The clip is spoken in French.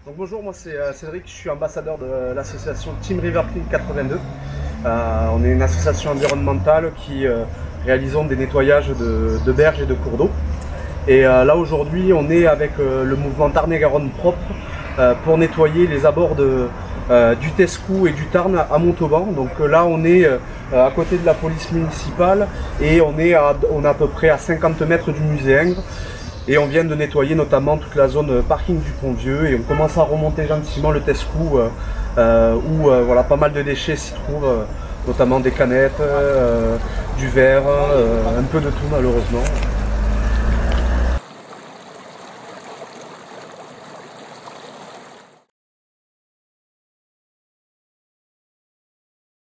Donc bonjour, moi c'est Cédric, je suis ambassadeur de l'association Team River Clean 82. On est une association environnementale qui réalisons des nettoyages de berges et de cours d'eau. Et là aujourd'hui on est avec le mouvement Tarn-et-Garonne propre pour nettoyer les abords du Tescou et du Tarn à Montauban. Donc là on est à côté de la police municipale et on est à peu près à 50 mètres du musée Ingres. Et on vient de nettoyer notamment toute la zone parking du Pont-Vieux et on commence à remonter gentiment le Tescou où voilà, pas mal de déchets s'y trouvent, notamment des canettes, du verre, un peu de tout malheureusement.